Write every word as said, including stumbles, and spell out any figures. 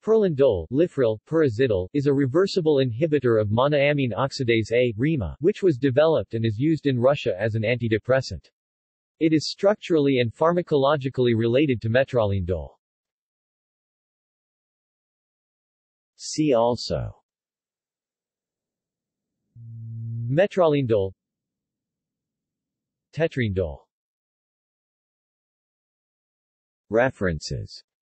Pirlindole, Lifril, Pyrazidole, is a reversible inhibitor of monoamine oxidase A, RIMA, which was developed and is used in Russia as an antidepressant. It is structurally and pharmacologically related to metrolindole. See also: metrolindole, tetrindole. References